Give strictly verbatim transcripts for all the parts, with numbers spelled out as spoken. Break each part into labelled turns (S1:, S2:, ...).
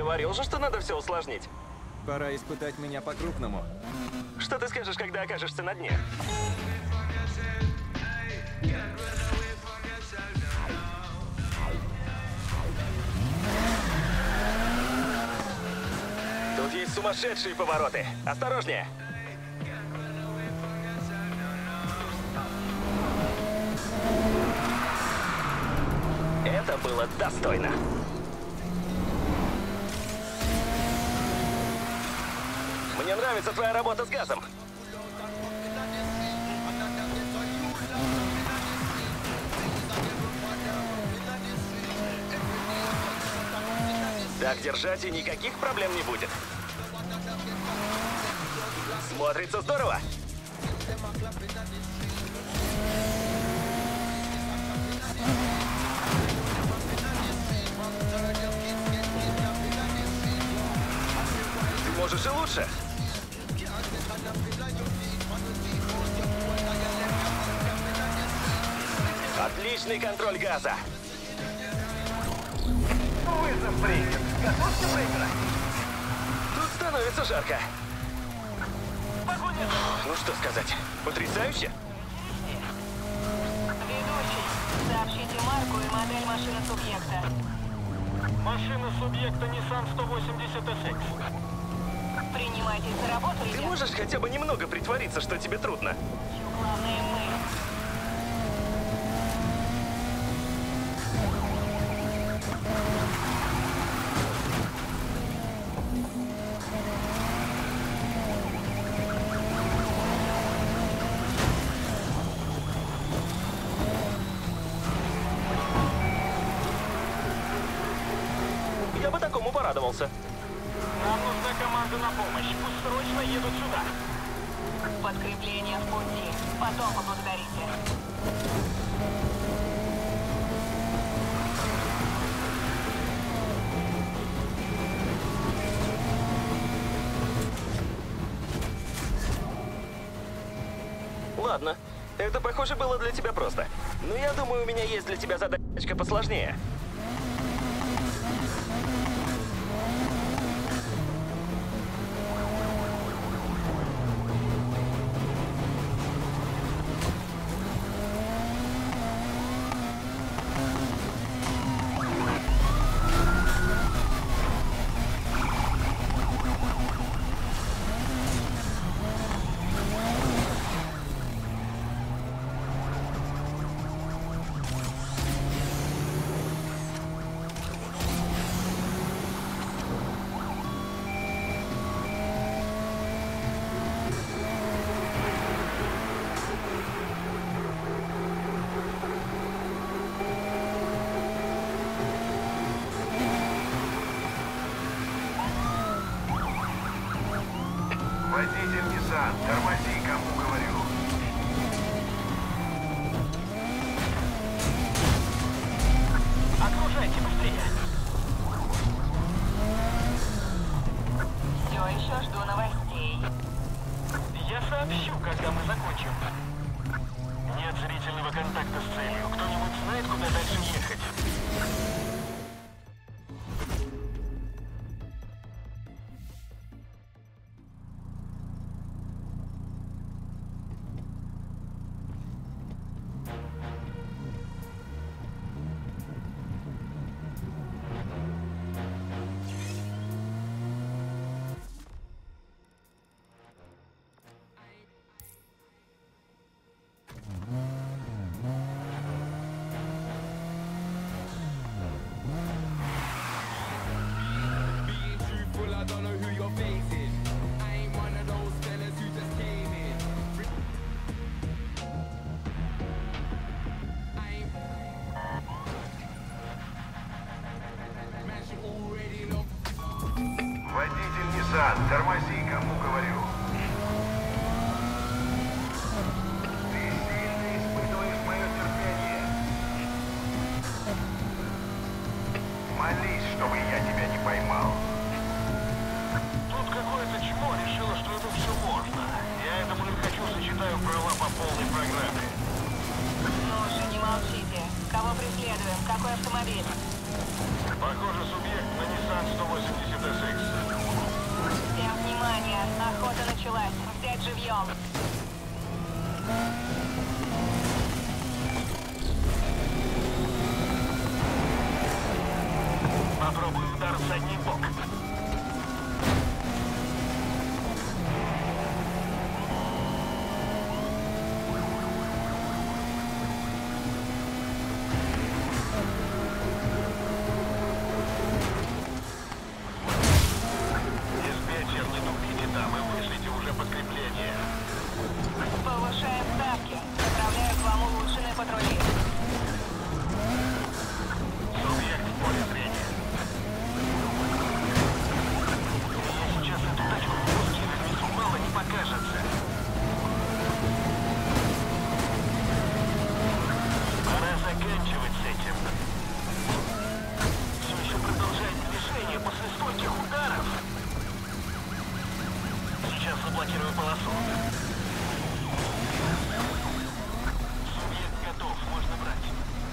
S1: Говорил же, что надо все усложнить.
S2: Пора испытать меня по-крупному.
S1: Что ты скажешь, когда окажешься на дне? Тут есть сумасшедшие повороты. Осторожнее! Это было достойно. Мне нравится твоя работа с газом. Так держать, и никаких проблем не будет. Смотрится здорово. Ты можешь и лучше. Отличный контроль газа.
S3: Вызов принят. Готовься проиграть.
S1: Тут становится жарко.
S3: Погоня.
S1: Ну что сказать, потрясающе.
S4: Ведущий, сообщите марку и модель машины субъекта.
S3: Машина субъекта Nissan сто восемьдесят эс икс.
S4: Принимайтесь за работу,
S1: Ты
S4: ребят.
S1: можешь хотя бы немного притвориться, что тебе трудно?
S4: Главное мы.
S1: Я бы такому порадовался.
S3: Нам нужна команда на помощь. Пусть срочно едут сюда.
S4: Подкрепление в пути. Потом поблагодарите.
S1: Ладно, это, похоже, было для тебя просто. Но я думаю, у меня есть для тебя задачка посложнее.
S5: Водитель Nissan, тормози, кому говорю.
S3: Окружайте быстрее.
S4: Все еще жду новостей.
S3: Я сообщу, когда мы закончим. Нет зрительного контакта с целью. Кто-нибудь знает, куда дальше ехать?
S5: Водитель Nissan, тормози, кому говорю. Ты сильно испытываешь мое терпение. Молись, чтобы я тебя не поймал.
S3: Тут какое-то чмо решило, что это все можно. Я этому не хочу, сочетаю права по полной программе.
S4: Ну уже не молчите. Кого преследуете? Исследуем. Какой автомобиль?
S3: Похоже, субъект на Nissan сто восемьдесят эс икс.
S4: Всем внимание. Охота началась. Взять живьем.
S3: Попробую удар в задний бок. Диспетчер, не тупите там и вышлите уже подкрепление.
S4: Повышаем ставки. Направляю к вам улучшенные патрули.
S3: Субъект в поле зрения. Я сейчас эту тачку в куски разнесу, мало не покажется. Пора заканчивать с этим. Все еще продолжает движение после стольких ударов. Сейчас заблокирую полосу. Субъект готов, можно брать.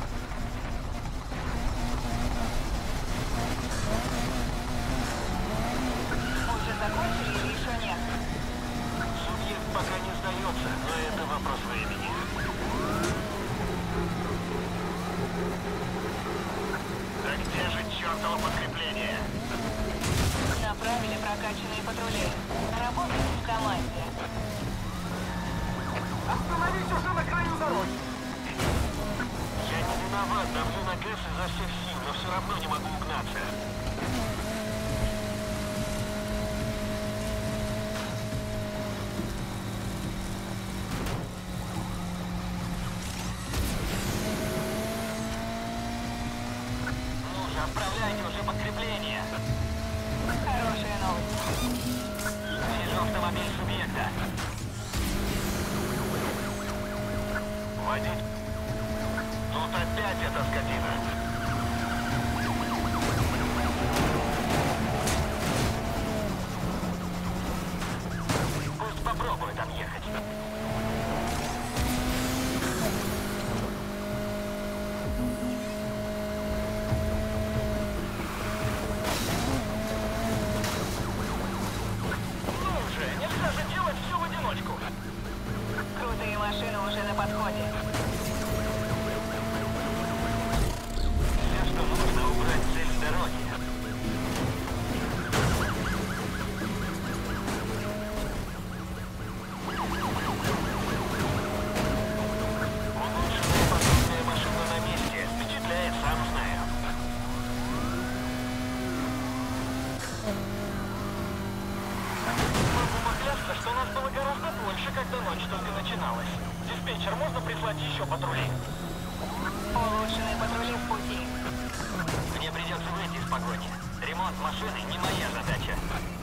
S4: Уже закончили или еще нет?
S3: Субъект пока не сдается, но это вопрос времени. Да где же чертово подкрепление?
S4: Направили прокачанные патрули. Работаем в команде.
S5: Остановись уже на краю дороги!
S3: Я не виноват, давлю на газ изо всех сил, но все равно не могу угнаться. Ну же, отправляйте уже подкрепление.
S4: Хорошая новость.
S3: Вижу автомобиль субъекта. Водить. Тут опять эта скотина. Пусть попробует объехать. Ну уже, нельзя же делать все в одиночку.
S4: Крутые машины уже на подходе.
S3: Все, что нужно, убрать цель с дороги. Улучшенная патрульная машина на месте. Впечатляет, сам знаю. Могу поклясться, что нас было гораздо больше, когда ночь только начиналась. Диспетчер, можно прислать еще патрулей?
S4: Улучшенные патрули в пути.
S3: Мне придется выйти из погони. Ремонт машины не моя задача.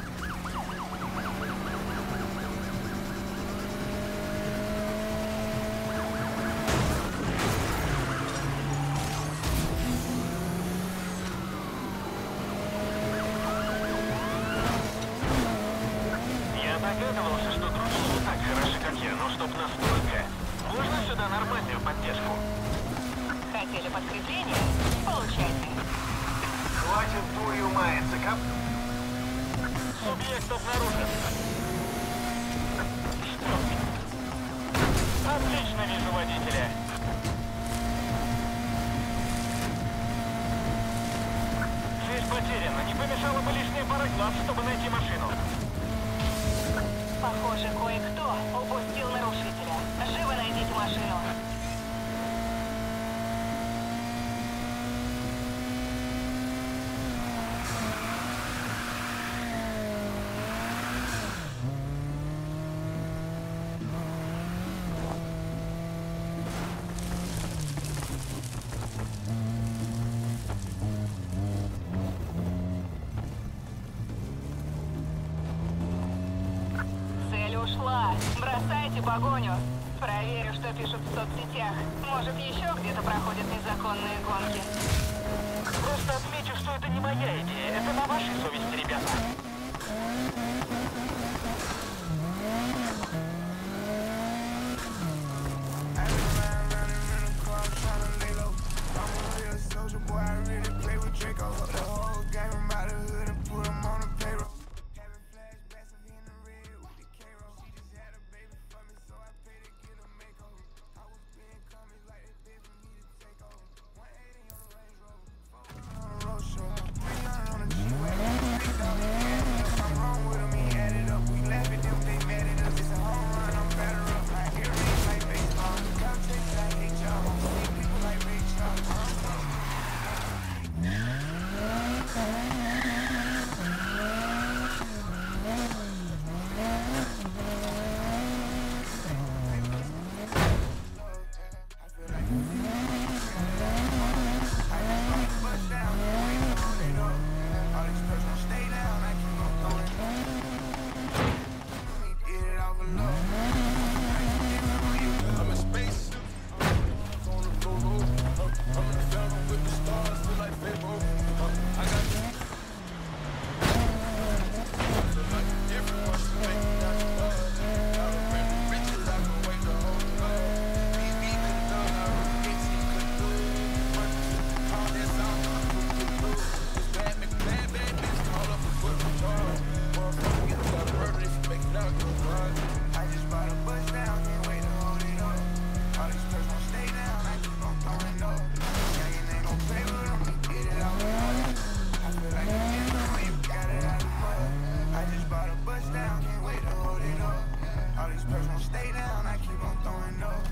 S3: Я догадывался, что другие не так хороши, как я, но чтоб настолько. Можно сюда нормальную поддержку?
S4: Хотели подкрепление? Получайте.
S5: Хватит дурью маяться, кап...
S3: Субъект обнаружен. Что? Отлично вижу водителя. Цель потеряна. Не помешало бы лишняя пара глаз, чтобы найти машину.
S4: Похоже, кое-кто упустил нарушителя. Живо найдите машину. Цель ушла. Бросайте погоню. Проверю, что пишут в соцсетях. Может, еще где-то проходят незаконные гонки.
S3: Просто отмечу, что это не моя идея. Это на вашей совести, ребята.
S6: won't stay down, I keep on throwing up.